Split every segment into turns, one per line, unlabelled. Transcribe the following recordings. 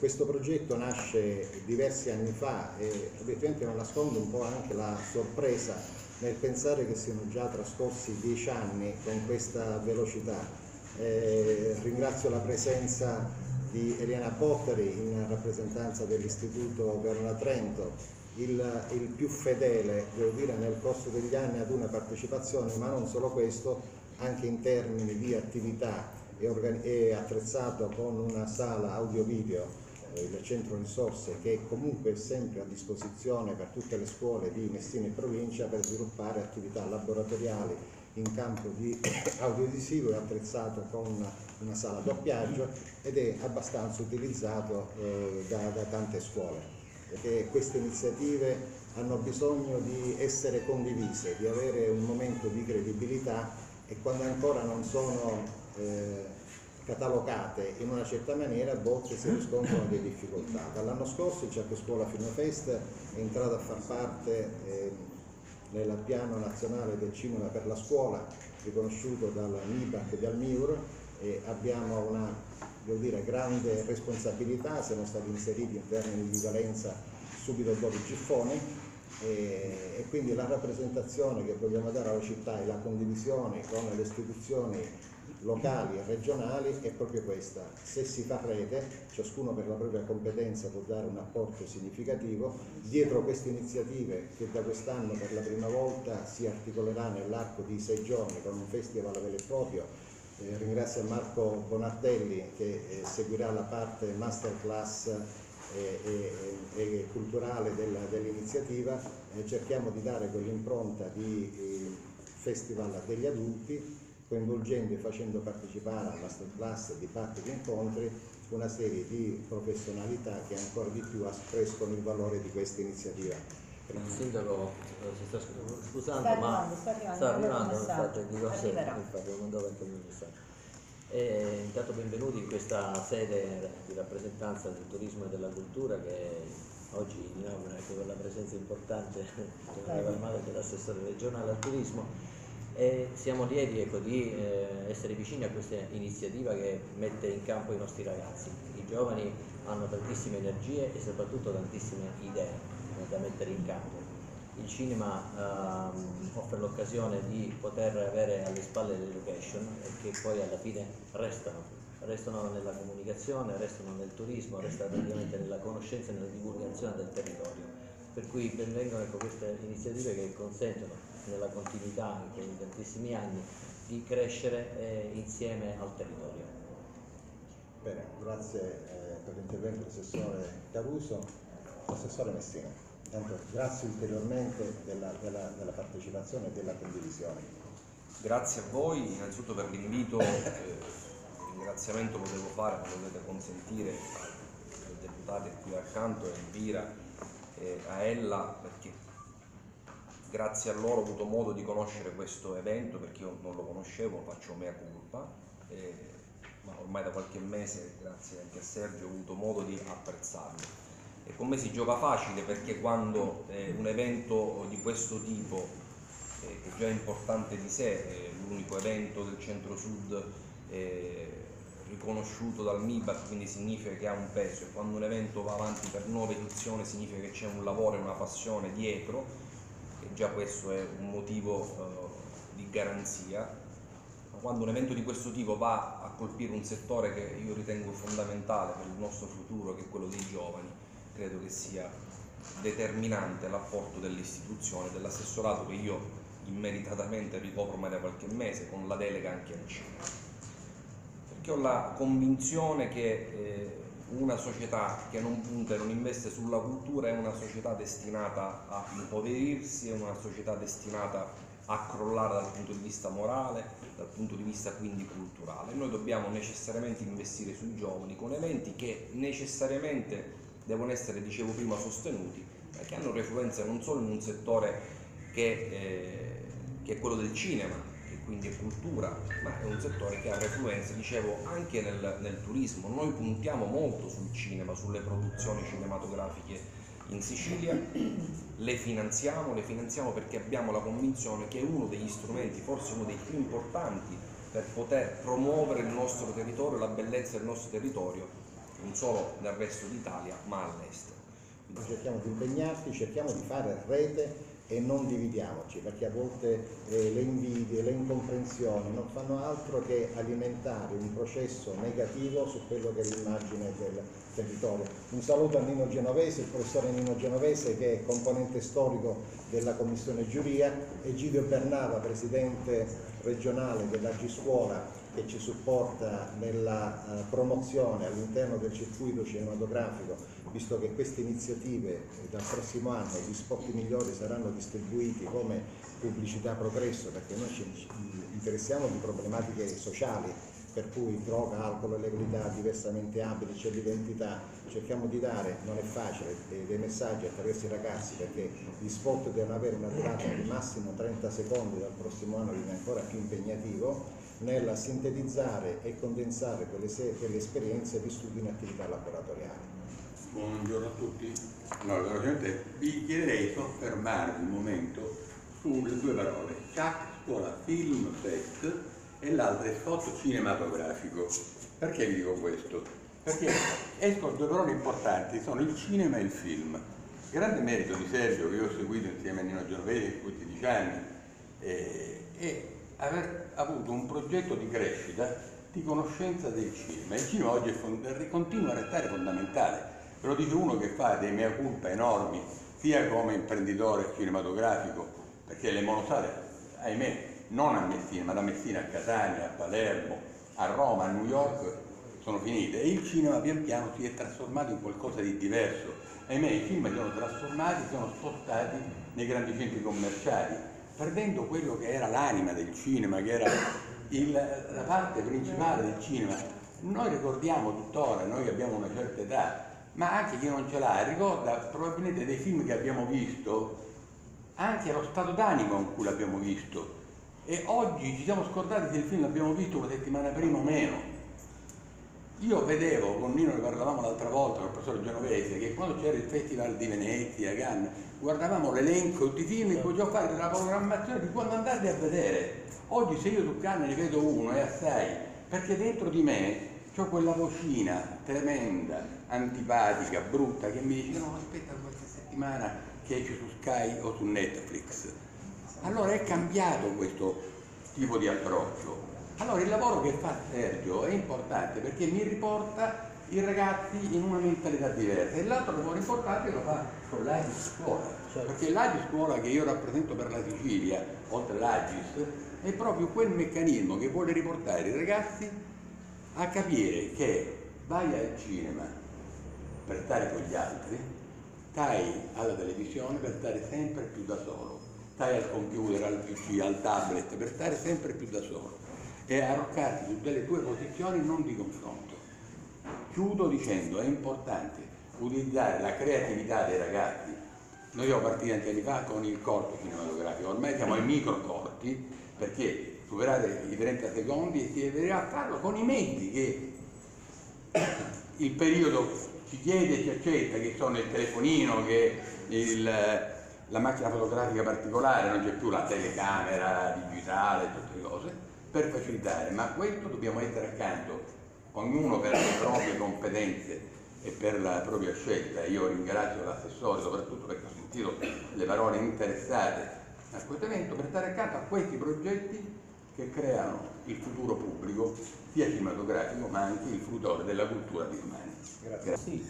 Questo progetto nasce diversi anni fa e obiettivamente non nasconde un po' anche la sorpresa nel pensare che siano già trascorsi 10 anni con questa velocità. Ringrazio la presenza di Eliana Bottari in rappresentanza dell'Istituto Verona Trento, il più fedele, devo dire, nel corso degli anni ad una partecipazione, ma non solo questo, anche in termini di attività è attrezzato con una sala audio-video, il centro risorse, che è comunque sempre a disposizione per tutte le scuole di Messina e provincia per sviluppare attività laboratoriali in campo di audiovisivo, è attrezzato con una sala a doppiaggio ed è abbastanza utilizzato da tante scuole, perché queste iniziative hanno bisogno di essere condivise, di avere un momento di credibilità, e quando ancora non sono catalogate in una certa maniera, a volte si riscontrano delle difficoltà. Dall'anno scorso il Cerchio Scuola Film Fest è entrato a far parte nel piano nazionale del cinema per la scuola, riconosciuto dal MIBAC e dal MIUR, e abbiamo una, devo dire, grande responsabilità. Siamo stati inseriti in termini di valenza subito dopo i Giffoni, e quindi la rappresentazione che vogliamo dare alla città e la condivisione con le istituzioni locali e regionali è proprio questa. Se si fa rete, ciascuno per la propria competenza può dare un apporto significativo. Dietro queste iniziative, che da quest'anno per la prima volta si articolerà nell'arco di 6 giorni con un festival vero e proprio, ringrazio Marco Bonardelli che seguirà la parte masterclass e culturale dell'iniziativa. Cerchiamo di dare quell'impronta di festival degli adulti, coinvolgendo e facendo partecipare a masterclass, dibattiti e incontri una serie di professionalità che ancora di più accrescono il valore di questa iniziativa.
Il sindaco si sta scusando, sta arrivando un messaggio di cose, infatti lo mandavo anche un messaggio. Intanto benvenuti in questa sede di rappresentanza del turismo e della cultura che oggi inaugura anche con la presenza importante dell'assessore regionale al turismo. E siamo lieti, ecco, di essere vicini a questa iniziativa che mette in campo i nostri ragazzi. I giovani hanno tantissime energie e soprattutto tantissime idee da mettere in campo. Il cinema offre l'occasione di poter avere alle spalle le location che poi alla fine restano nella comunicazione, restano nel turismo, restano praticamente nella conoscenza e nella divulgazione del territorio. Per cui benvengono, ecco, queste iniziative che consentono, nella continuità anche in tantissimi anni, di crescere insieme al territorio.
Bene, grazie per l'intervento dell'assessore Caruso. L'assessore Messina, intanto grazie ulteriormente della partecipazione e della condivisione.
Grazie a voi innanzitutto per l'invito. Un ringraziamento potevo fare, me lo dovete consentire, ai deputati qui accanto, a Elvira e a Ella, perché grazie a loro ho avuto modo di conoscere questo evento, perché io non lo conoscevo, faccio mea culpa, ma ormai da qualche mese, grazie anche a Sergio, ho avuto modo di apprezzarlo. E con me si gioca facile, perché quando un evento di questo tipo, che già è importante di sé, è l'unico evento del centro-sud riconosciuto dal MIBAC, quindi significa che ha un peso, e quando un evento va avanti per 9 edizioni significa che c'è un lavoro e una passione dietro, e già questo è un motivo di garanzia. Ma quando un evento di questo tipo va a colpire un settore che io ritengo fondamentale per il nostro futuro, che è quello dei giovani, credo che sia determinante l'apporto dell'istituzione, dell'assessorato che io immeritatamente ricopro ormai da qualche mese, con la delega anche al cinema. Perché ho la convinzione che una società che non punta e non investe sulla cultura è una società destinata a impoverirsi, è una società destinata a crollare dal punto di vista morale, dal punto di vista quindi culturale. Noi dobbiamo necessariamente investire sui giovani con eventi che necessariamente devono essere, dicevo prima, sostenuti, perché hanno refluenza non solo in un settore che è quello del cinema, che quindi è cultura, ma è un settore che ha refluenza, dicevo, anche nel turismo. Noi puntiamo molto sul cinema, sulle produzioni cinematografiche in Sicilia, le finanziamo perché abbiamo la convinzione che è uno degli strumenti, forse uno dei più importanti, per poter promuovere il nostro territorio, la bellezza del nostro territorio non solo nel resto d'Italia ma all'estero.
Cerchiamo di impegnarci, cerchiamo di fare rete e non dividiamoci, perché a volte le invidie, le incomprensioni non fanno altro che alimentare un processo negativo su quello che è l'immagine del territorio. Un saluto a Nino Genovese, il professore Nino Genovese, che è componente storico della commissione giuria, Egidio Bernava, presidente regionale dell'Agi Scuola, che ci supporta nella promozione all'interno del circuito cinematografico, visto che queste iniziative dal prossimo anno, gli spot migliori saranno distribuiti come pubblicità progresso, perché noi ci interessiamo di problematiche sociali, per cui droga, alcol, illegalità, diversamente abili, c'è l'identità. Cerchiamo di dare, non è facile, dei messaggi attraverso i ragazzi, perché gli spot devono avere una durata di massimo 30 secondi, dal prossimo anno diventa ancora più impegnativo nel sintetizzare e condensare quelle esperienze vissute in attività laboratoriali.
Buongiorno a tutti. No, velocemente vi chiederei di soffermarvi un momento sulle due parole, CHAC Scuola Film Fest e l'altro è spot cinematografico. Perché vi dico questo? Perché escono due parole importanti, sono il cinema e il film. Grande merito di Sergio, che io ho seguito insieme a Nino Genovese in questi 10 anni, e aver avuto un progetto di crescita, di conoscenza del cinema. Il cinema oggi continua a restare fondamentale. Ve lo dice uno che fa dei mea culpa enormi, sia come imprenditore cinematografico, perché le monosale, ahimè, non a Messina, ma da Messina a Catania, a Palermo, a Roma, a New York, sono finite. E il cinema pian piano si è trasformato in qualcosa di diverso. Ahimè, i film si sono trasformati, si sono spostati nei grandi centri commerciali, perdendo quello che era l'anima del cinema, che era la parte principale del cinema. Noi ricordiamo tuttora, noi che abbiamo una certa età, ma anche chi non ce l'ha, ricorda probabilmente dei film che abbiamo visto, anche lo stato d'animo in cui l'abbiamo visto. E oggi ci siamo scordati se il film l'abbiamo visto una settimana prima o meno. Io vedevo, con Nino ne parlavamo l'altra volta, con il professor Genovese, che quando c'era il Festival di Venezia, Cannes, guardavamo l'elenco di film e potevo fare della programmazione di quando andate a vedere. Oggi se io su Cannes ne vedo uno e assai, perché dentro di me c'ho quella vocina tremenda, antipatica, brutta, che mi dice no, aspetta qualche settimana che esce su Sky o su Netflix. Allora è cambiato questo tipo di approccio. Allora il lavoro che fa Sergio è importante perché mi riporta i ragazzi in una mentalità diversa, e l'altro lavoro importante lo fa con l'Agis Scuola, perché l'Agis Scuola che io rappresento per la Sicilia, oltre l'Agis, è proprio quel meccanismo che vuole riportare i ragazzi a capire che vai al cinema per stare con gli altri, stai alla televisione per stare sempre più da solo, stai al computer, al PC, al tablet per stare sempre più da solo e arroccarti su delle tue posizioni non di confronto. Chiudo dicendo è importante utilizzare la creatività dei ragazzi. Noi siamo partiti tanti anni fa con il corto cinematografico, ormai siamo ai microcorti, perché superate i 30 secondi e si deverà farlo con i mezzi che il periodo ci chiede e ci accetta, che sono il telefonino, che la macchina fotografica particolare, non c'è più la telecamera digitale, tutte le cose, per facilitare, ma questo dobbiamo essere accanto, ognuno per le proprie competenze e per la propria scelta. Io ringrazio l'assessore soprattutto perché ho sentito le parole interessate a questo evento, per stare accanto a questi progetti che creano il futuro pubblico, sia cinematografico ma anche il futuro della cultura di domani.
Grazie.
Sì,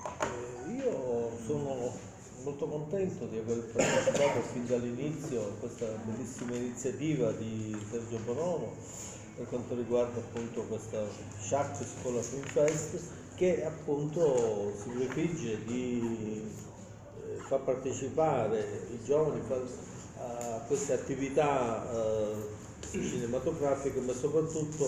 io sono molto contento di aver partecipato fin dall'inizio a questa bellissima iniziativa di Sergio Bonomo per quanto riguarda appunto questa CHAC Scuola Film Fest, che appunto si prefigge di far partecipare i giovani a queste attività cinematografiche, ma soprattutto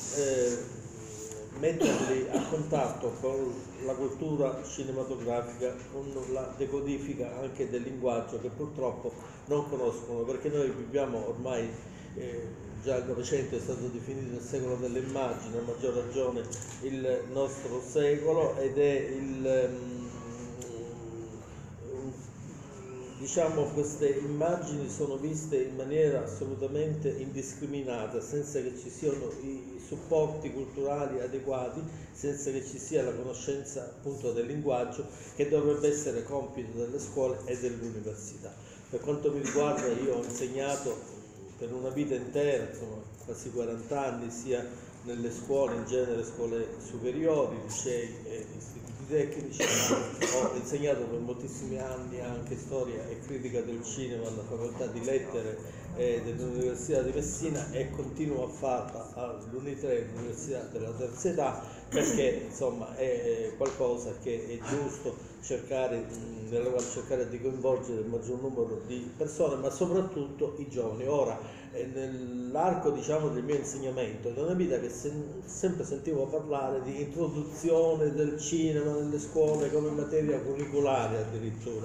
metterli a contatto con la cultura cinematografica, con la decodifica anche del linguaggio che purtroppo non conoscono, perché noi viviamo ormai, già il Novecento è stato definito il secolo delle immagini, a maggior ragione il nostro secolo, ed è diciamo, queste immagini sono viste in maniera assolutamente indiscriminata, senza che ci siano i supporti culturali adeguati, senza che ci sia la conoscenza appunto del linguaggio, che dovrebbe essere compito delle scuole e dell'università. Per quanto mi riguarda, io ho insegnato per una vita intera, insomma, quasi 40 anni, sia nelle scuole, in genere scuole superiori, licei e istituti tecnici. Ho insegnato per moltissimi anni anche storia e critica del cinema alla facoltà di lettere dell'Università di Messina, e continuo a farla all'Unitre, l'Università della Terza Età, perché insomma è qualcosa che è giusto cercare, nella quale cercare di coinvolgere il maggior numero di persone, ma soprattutto i giovani. Ora, nell'arco, diciamo, del mio insegnamento, è una vita che sempre sentivo parlare di introduzione del cinema nelle scuole come materia curriculare addirittura,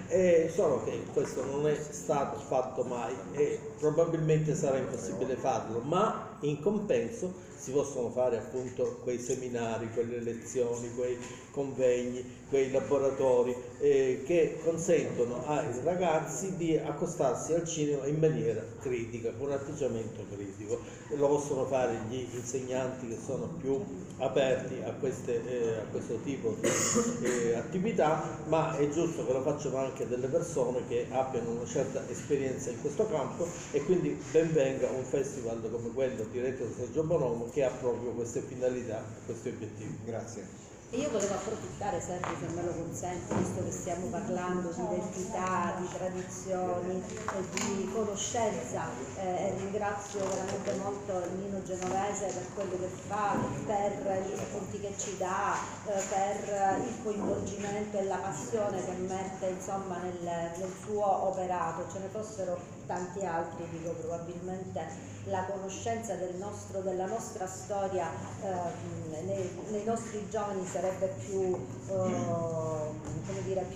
e solo che questo non è stato fatto mai e probabilmente sarà impossibile farlo, ma in compenso si possono fare appunto quei seminari, quelle lezioni, quei convegni, quei laboratori che consentono ai ragazzi di accostarsi al cinema in maniera critica, con un atteggiamento critico. Lo possono fare gli insegnanti che sono più aperti a questo tipo di attività, ma è giusto che lo facciano anche delle persone che abbiano una certa esperienza in questo campo, e quindi ben venga un festival come quello diretto da Sergio Bonomo, che ha proprio queste finalità, questi obiettivi.
Grazie.
E io volevo approfittare, Sergio, se me lo consente, visto che stiamo parlando di identità, di tradizioni, di conoscenza, e ringrazio veramente molto Nino Genovese per quello che fa, per gli spunti che ci dà, per il coinvolgimento e la passione che mette, insomma, nel suo operato. Ce ne fossero tanti altri, dico, probabilmente la conoscenza della nostra storia nei nostri giovani sarebbe più, come dire,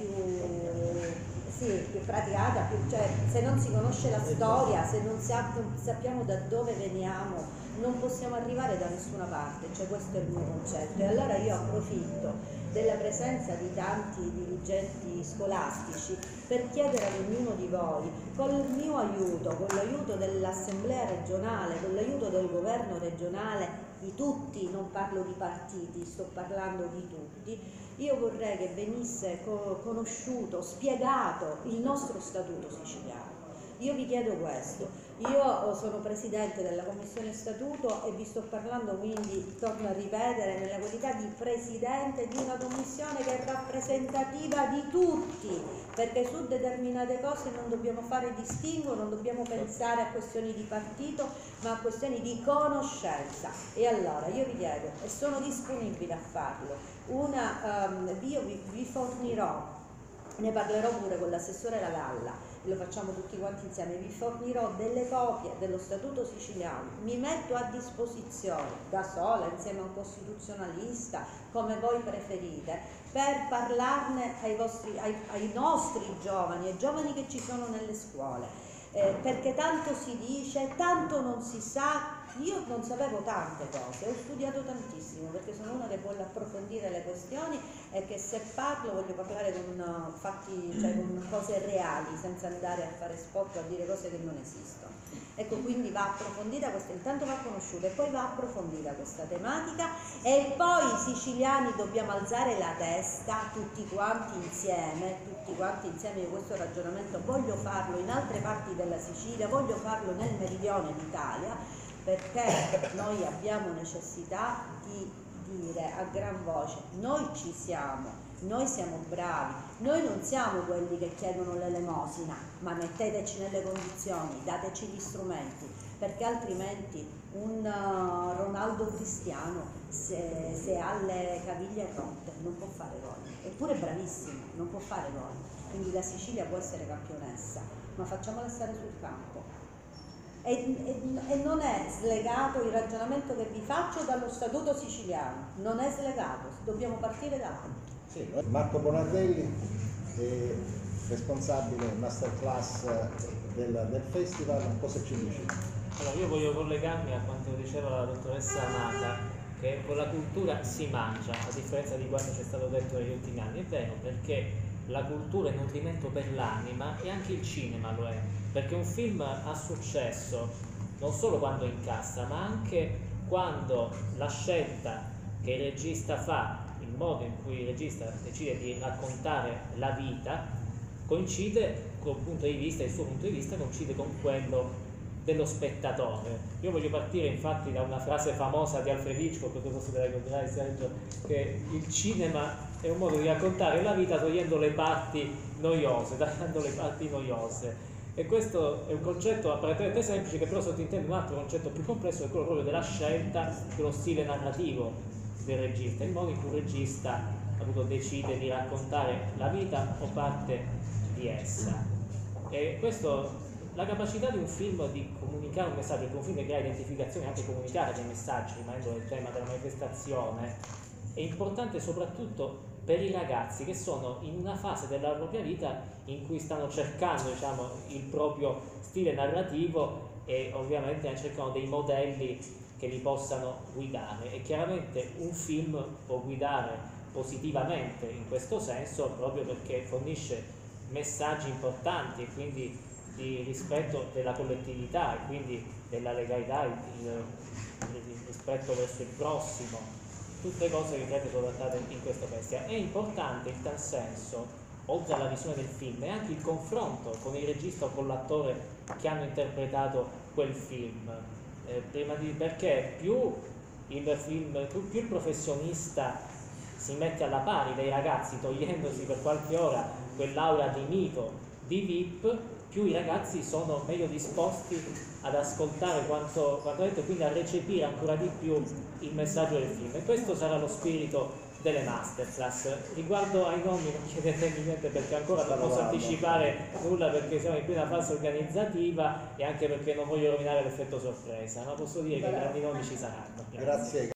più praticata, cioè, se non si conosce la storia, se non sappiamo da dove veniamo, non possiamo arrivare da nessuna parte, cioè questo è il mio concetto. E allora io approfitto della presenza di tanti dirigenti scolastici per chiedere ad ognuno di voi, con il mio aiuto, con l'aiuto dell'Assemblea regionale, con l'aiuto del governo regionale, di tutti, non parlo di partiti, sto parlando di tutti, io vorrei che venisse conosciuto, spiegato il nostro statuto siciliano. Io vi chiedo questo. Io sono presidente della commissione statuto e vi sto parlando, quindi torno a ripetere, nella qualità di presidente di una commissione che è rappresentativa di tutti, perché su determinate cose non dobbiamo fare distinguo, non dobbiamo pensare a questioni di partito, ma a questioni di conoscenza. E allora io vi chiedo, e sono disponibile a farlo, io vi fornirò, ne parlerò pure con l'assessore Lavalla, lo facciamo tutti quanti insieme, vi fornirò delle copie dello Statuto siciliano, mi metto a disposizione da sola, insieme a un costituzionalista, come voi preferite, per parlarne ai nostri giovani, ai giovani che ci sono nelle scuole, perché tanto si dice, tanto non si sa. Io non sapevo tante cose, ho studiato tantissimo, perché sono una che vuole approfondire le questioni e che se parlo voglio parlare con fatti, cioè con cose reali, senza andare a fare spot o a dire cose che non esistono. Ecco, quindi va approfondita questa, intanto va conosciuta e poi va approfondita questa tematica, e poi i siciliani dobbiamo alzare la testa tutti quanti insieme io questo ragionamento voglio farlo in altre parti della Sicilia, voglio farlo nel meridione d'Italia, perché noi abbiamo necessità di dire a gran voce: noi ci siamo, noi siamo bravi, noi non siamo quelli che chiedono l'elemosina, ma metteteci nelle condizioni, dateci gli strumenti, perché altrimenti un Ronaldo Cristiano, se ha le caviglie rotte, non può fare gol, eppure è bravissimo, non può fare gol. Quindi la Sicilia può essere campionessa, ma facciamola stare sul campo. E non è slegato il ragionamento che vi faccio dallo Statuto siciliano, non è slegato, dobbiamo partire da là.
Sì, Marco Bonardelli, responsabile masterclass del festival, cosa ci dici?
Allora, io voglio collegarmi a quanto diceva la dottoressa Amata, che con la cultura si mangia, a differenza di quanto ci è stato detto negli ultimi anni. È vero, perché la cultura è nutrimento per l'anima e anche il cinema lo è, perché un film ha successo non solo quando incassa, ma anche quando la scelta che il regista fa, il modo in cui il regista decide di raccontare la vita, coincide col punto di vista, il suo punto di vista coincide con quello dello spettatore. Io voglio partire infatti da una frase famosa di Alfred Hitchcock, che forse te la ricorderai, Sergio, che il cinema è un modo di raccontare la vita togliendo le parti noiose, tagliando le parti noiose. E questo è un concetto apparentemente semplice, che però sottintende un altro concetto più complesso, che è quello proprio della scelta dello stile narrativo del regista, il modo in cui il regista appunto decide di raccontare la vita o parte di essa. E questo, la capacità di un film di comunicare un messaggio, perché un film che crea identificazione e anche comunicare dei messaggi, rimanendo nel tema della manifestazione, è importante soprattutto per i ragazzi che sono in una fase della propria vita in cui stanno cercando, diciamo, il proprio stile narrativo e ovviamente cercano dei modelli che li possano guidare, e chiaramente un film può guidare positivamente in questo senso proprio perché fornisce messaggi importanti e quindi di rispetto della collettività e quindi della legalità, il rispetto verso il prossimo, tutte cose che credo sono trattate in questa bestia. È importante in tal senso, oltre alla visione del film, è anche il confronto con il regista o con l'attore che hanno interpretato quel film, perché più il professionista si mette alla pari dei ragazzi, togliendosi per qualche ora quell'aura di mito, di VIP, più i ragazzi sono meglio disposti ad ascoltare quanto detto e quindi a recepire ancora di più il messaggio del film. E questo sarà lo spirito delle masterclass. Riguardo ai nomi non chiedetemi niente, perché ancora non posso anticipare nulla, perché siamo in piena fase organizzativa e anche perché non voglio rovinare l'effetto sorpresa, ma posso dire che i grandi nomi ci saranno.
Grazie.